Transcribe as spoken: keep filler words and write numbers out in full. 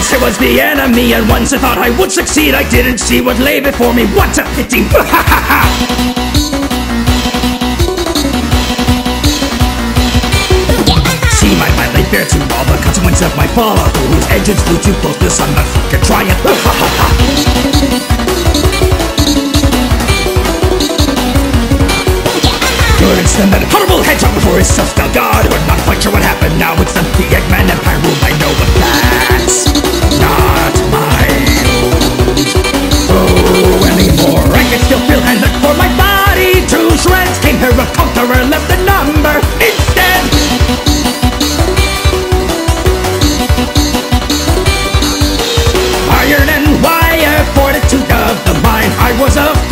once it was the enemy, and once I thought I would succeed, I didn't see what lay before me. What a pity! See my mind laid bare to all the consequence of my fall, through whose edges flew too close to the sun, but fucking try it. Couldn't stand that horrible hedgehog before his self-styled godhood. Not quite sure what happened now. It's the Eggman Empire ruled by no, but that's not my oh anymore. I can still feel and look for my body to shreds. Came here a conqueror, left a number instead. Iron and wire, fortitude of the mind. I was a